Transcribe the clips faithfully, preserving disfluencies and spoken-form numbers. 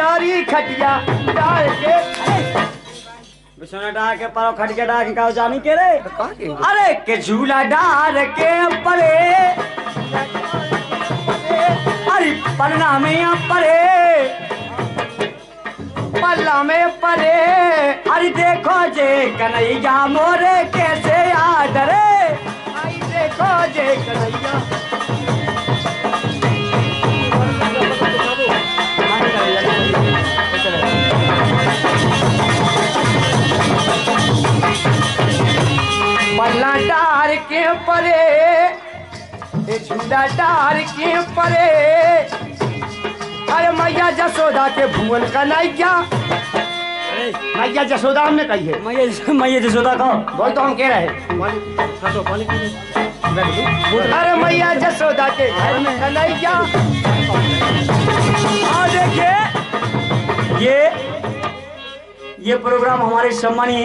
डारी खटिया डाल के बिछौना डाल के परो खटिया डाल के का जानी के रे अरे के झूला डाल के परे अरे पलना में परे पल्ला में परे अरे देखो जे कन्हैया मोरे कैसे याद रे आई देखो जे कन्हैया पल्ला डार के परे झूला डार के परे अरे मैया जसोदा के भुवन का नैया मैया जसोदा हमने कही है मैया मैया जसोदा का बोल तो हम कह रहे अरे मैया जसोदा के घर में कन्हैया और देखिए ये ये प्रोग्राम हमारे सम्मानीय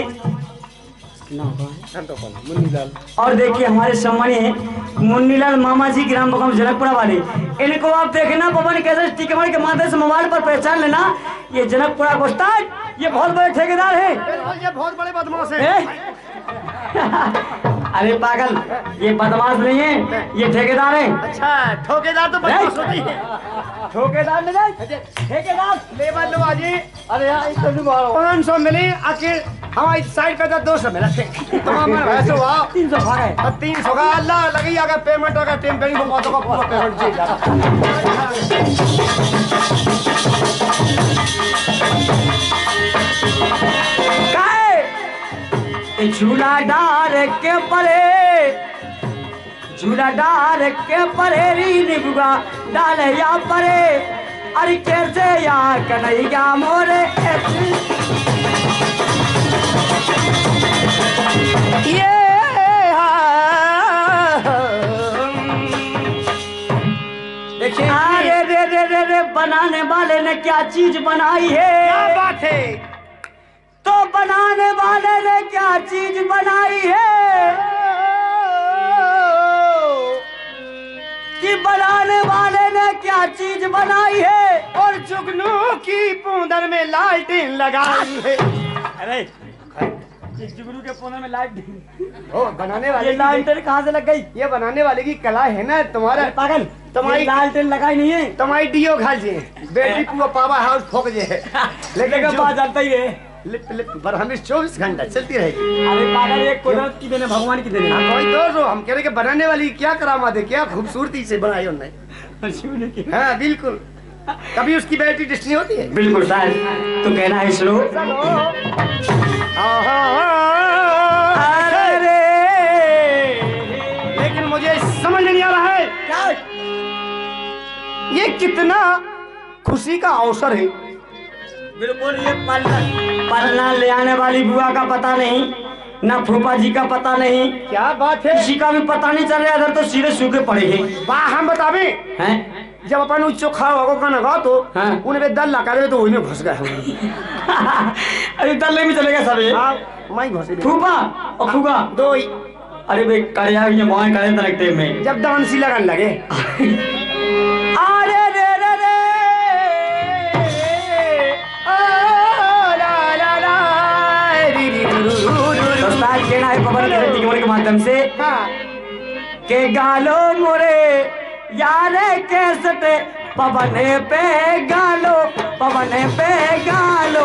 मुन्नीलाल और देखिए हमारे सम्मानीय मुन्नीलाल मामा जी ग्राम बगम जनकपुरा वाले इनको आप देखना पवन कैसे टिकमर के माध्यम से मोबाइल पर पहचान लेना ये जनकपुरा को उस्ताद ये बहुत बड़े ठेकेदार है ये बहुत बड़े बदमाश है अरे पागल ये बदमाश नहीं है ये ठेकेदार है अच्छा ठोकेदार तो बदमाश होती है ठोकेदार में जाए ठेकेदार लेबर लो आजी अरे यार तो पाँच सौ मिली आखिर हमारी साइड पे तो दो सौ मिला ऐसे हुआ तीन सौ भाग है तीन सौ का अल्लाह लगी अगर पेमेंट अगर टेम पेंग को का पूरा पेमेंट चाहिए झूला डार के परे झूला डार के परे री निबुआ डाल या परे अरे कैसे या कन्हैया मोरे ये देखिए अरे रे रे रे रे बनाने वाले ने क्या चीज बनाई है क्या बात है तो बनाने वाले ने क्या चीज बनाई है कि बनाने वाले ने क्या चीज बनाई है और जुगनू की पूंदर में लालटेन लगाई है अरे जुगनू के पूंदर में लाइट ओ बनाने वाले ये लालटेन कहाँ से लग गई ये बनाने वाले की कला है ना तुम्हारा पागल तुम्हारी लालटेन लगाई नहीं है तुम्हारी डीओ घाल जे बेटी पूरा पावर हाउस फोक जे लेकिन बात जानता ही है लिप लिप पर हमें चौबीस घंटा चलती रहेगी अरे पागल ये कुदरत की देने भगवान की देने हाँ कोई तो हम कह रहे कि बनाने वाली क्या करामात है क्या खूबसूरती से बनाई उन्होंने हाँ बिल्कुल कभी उसकी बैटरी डिस्टनी होती है बिल्कुल शायद तो कहना है स्लो अरे लेकिन मुझे समझ नहीं आ रहा है क्या ये कितना खुशी का अवसर है बिल्कुल ये पलना पलना ले आने वाली बुआ का पता नहीं ना फूफा जी का पता नहीं क्या बात है किसी का भी पता नहीं चल रहा इधर तो सीधे सूखे पड़े हैं वाह हम बतावे हैं जब अपन चोखा होगा गाना गा तो हाँ। उन्हें दल लगा दे तो उन्हें घुस गए अरे दल में चलेगा सब ये मैं घुसे फूफा और फूफा दो ही अरे भाई कड़िया ये मोहन कड़े तरकते में जब डांसी लगन लगे अरे रे रे रे दोस्तान कहना है पवन के टिकमर के माध्यम से के गालो मोरे यारे कैसटे पवन पे गालो पवन पे गालो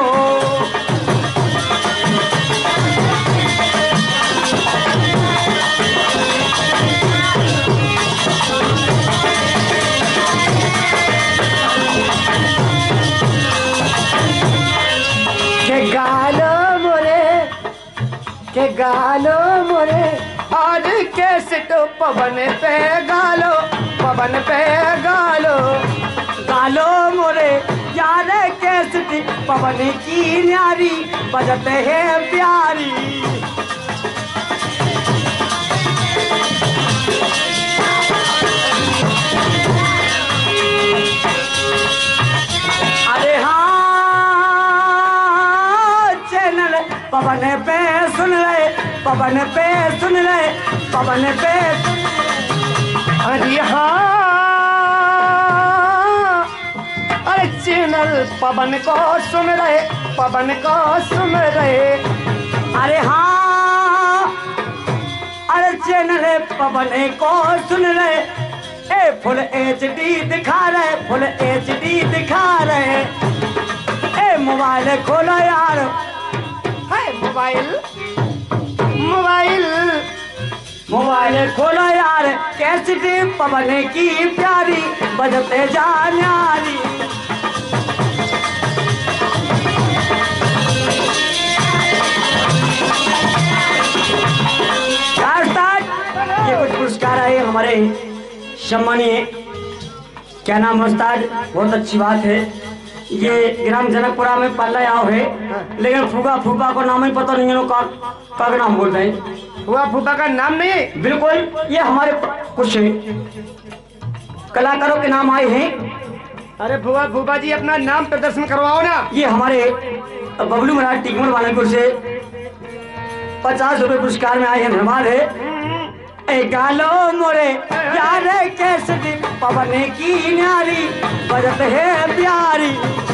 के गालो मोरे के गालो मोरे आज कैसे तो पवन पे गालो पवन पे गालो गालो मोरे यारे कैसटी पवन की न्यारी बजते हैं प्यारी अरे हाँ चैनल पवन पे सुन रहे पवन पे सुन रहे पवन पे अरे हाँ अरे चैनल पवन को सुन रहे, पवन को सुन रहे। अरे हाँ, अरे चैनल पवन को सुन रहे, ए फुल एच डी दिखा रहे, फुल एच डी दिखा रहे। ए मोबाइल खोलो यार, है मोबाइल मोबाइल मोबाइल खोलो यार, कैसेट पवन की प्यारी बजते जा न्यारी। ये कुछ पुरस्कार आए हमारे सम्मानीय, क्या नाम है उस्ताद? बहुत अच्छी बात है। ये ग्राम जनकपुरा में पल्ला आओ है, लेकिन फूका फूका को नाम ही पता नहीं है, का, का नाम बोल रहे हैं। फूफा फूफा का नाम नहीं है? बिल्कुल, ये हमारे कुछ कलाकारों के नाम आए हैं। अरे फूफा फूफा जी अपना नाम प्रदर्शन करवाओ ना। ये हमारे बबलू महाराज टिकमर वालेपुर से पचास रुपए पुरस्कार में आए हैं, धन्यवाद है। ए गालो मोरे यार कैसे पवन की न्यारी बजत है प्यारी।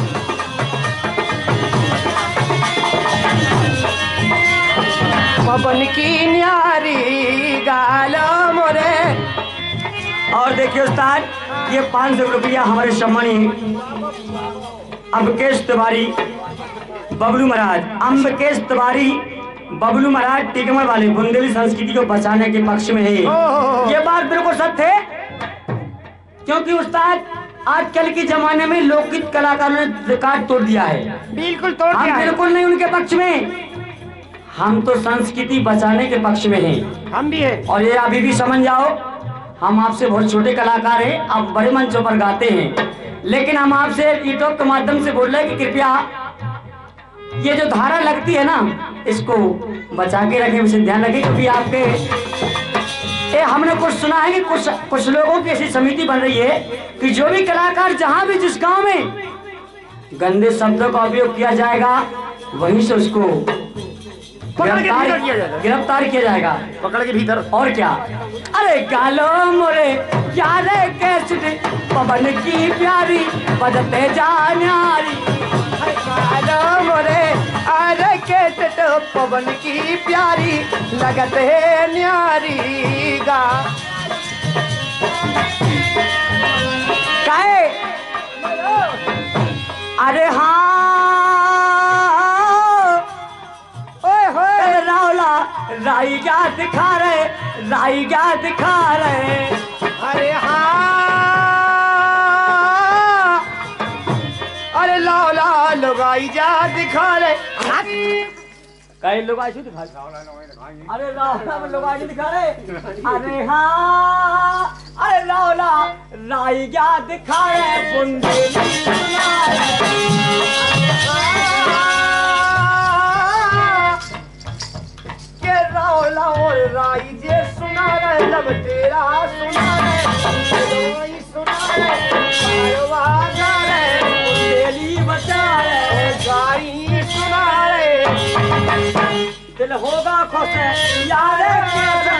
पवन की न्यारी गालो मोरे। और देखिए उस्ताद, ये पाँच सौ रुपया हमारे सम्मानी अम्बकेश तिवारी बबलू महाराज, अम्बकेश तिवारी बबलू महाराज टिकमर वाले बुंदेली संस्कृति को बचाने के पक्ष में है। ये बात बिल्कुल सत्य है, क्योंकि उस्ताद आजकल के जमाने में लोकगीत कलाकारों ने रिकॉर्ड तोड़ दिया है। बिल्कुल तोड़ दिया हम है। बिल्कुल नहीं उनके पक्ष में, हम तो संस्कृति बचाने के पक्ष में हैं। हम भी हैं। और ये अभी भी समझ जाओ, हम आपसे बहुत छोटे कलाकार हैं, आप बड़े मंचों पर गाते हैं, लेकिन हम आपसे यूट्यूब के माध्यम से बोल रहे हैं कि कृपया ये जो धारा लगती है ना, इसको बचा के रखें, इसे ध्यान रखें, क्योंकि आपके ए हमने कुछ सुना है कि कुछ कुछ लोगों की ऐसी समिति बन रही है कि जो भी कलाकार जहां भी जिस गांव में गंदे शब्दों का उपयोग किया जाएगा, वहीं से उसको गिरफ्तार गिरफ्तार किया जाएगा, पकड़ के भीतर। और क्या? अरे गालो मोरे यार कैसे पवन की प्यारी बजते जा न्यारी। गालो मोरे अरे कैसे तो पवन की प्यारी लगत है न्यारी गा। काहे? अरे हाँ, रावला राई क्या दिखा रहे, राई क्या दिखा रहे। अरे हाँ, अरे लाओ लाओ लुगाई जा दिखा रहे। कई लोग आई दिखा, अरे रावला में लोग आई दिखा रहे। अरे हाँ, अरे रावला राई क्या दिखा रहे, बुंदेली सुना रहे। रावला और राई जे सुना रहे, लब तेरा सुना रहे, सुना रहे, गा रहे, बुंदेली बचा रहे, गाई सुना रहे। दिल होगा खुश यार कैसा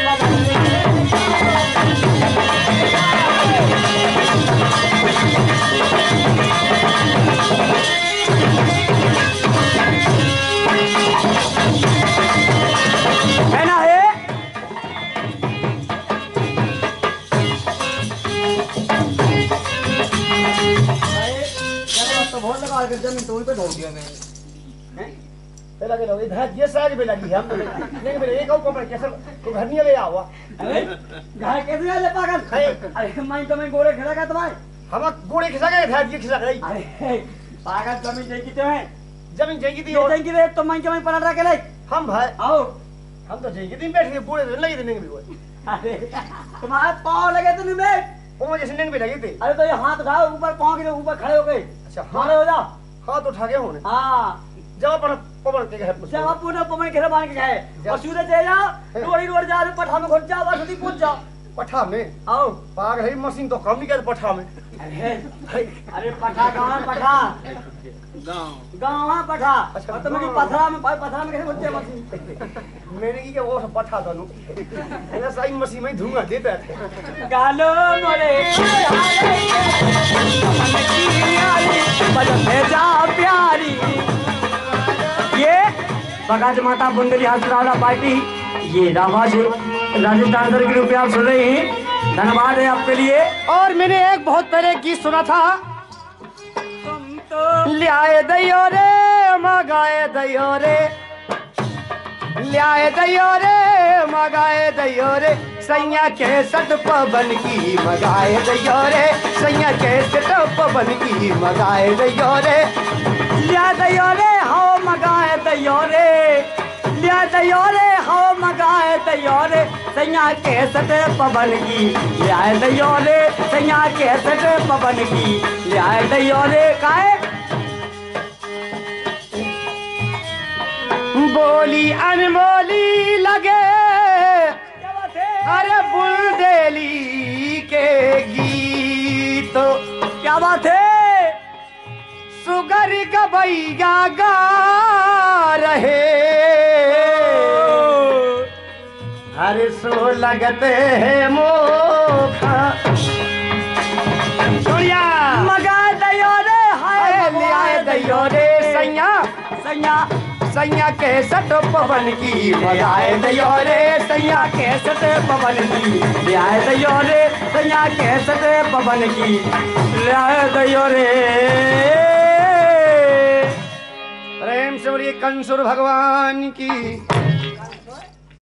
है ना है। तो बहुत लगा कर जमीन टोल पे ढोल दिया मैं। पे लगे लोग इधर ये साग भी लगी है, हम नहीं मेरे एक और कैसे तो घर नहीं ले आवा। अरे घर कैसे ले पागल? अरे मैं तो मैं गोरे खड़ा का तुम्हारे हम गोरे खिसा गए थे, ये खिसा गई। अरे पागल जमीन चाहिए कितने हैं? जमीन चाहिए थी और चाहिए रे तो मैं के मैं पलट रहा के ले हम भाई आओ, हम तो चाहिए दिन बैठ के पूरे दिन लगी थी नहीं भी कोई। अरे तुम्हारे पाँव लगे तो नहीं बैठ, वो जैसे नहीं भी लगी थी। अरे तो ये हाथ उठाओ ऊपर, पाँव के ऊपर खड़े हो गए। अच्छा खड़े हो जाओ, हाथ उठा के होने। हाँ जब पर पवन के घर जब आप पूरा पवन के बांध के गए और सूरज ले जाओ, रोड़ी रोड जा पठा में घुस जाओ, बस उसी पूछ जाओ। पठा में आओ पाग है मशीन तो कम नहीं कर पठा में। अरे अरे पठा कहाँ पठा गाँव गाँव है पठा अच्छा, और तुम्हारी गाँव। पथरा में भाई पथरा में कैसे बोलते हैं मशीन मैंने की वो सब पठा दोनों ऐसा सही मशीन में धुआं देता है। गालो मोरे बजते जा प्यारी ये बगाज माता बुंदेली हंसरावला पार्टी ये रामाज राजस्थान सर के रूप में आप सुन रहे हैं। धन्यवाद है आपके लिए। और मैंने एक बहुत पहले गीत सुना था, तुम तो लियाए दैयो रे मगाए दैयो रे, लियाए दैयो रे मगाए दैयो रे, सैया के सट पवन की मगाए दैयो रे, सैया के सट पवन की मगाए दैयो रे, लिया दयो रे हो मगाए दयो रे, लिया दयो रे हो मगाए दयो रे, सैया के सट पवन की लिया दयो रे, सैया के सट पवन की लिया दयो रे। काहे बोली अनमोली लगे अरे बुलदेली के गीत, क्या बात है सुगर गबैया गा रहे, हर सो लगते हैं मोखा सुनिया मगा दयो रे हाय लियाए दैयो रे सैया, सैया सैया के सट पवन की मगाए दैयो रे, सैया के सट पवन की लिया दयो रे, सैया के सट पवन की लिया दयो रे। प्रेम से बोलिए कंसुर भगवान की।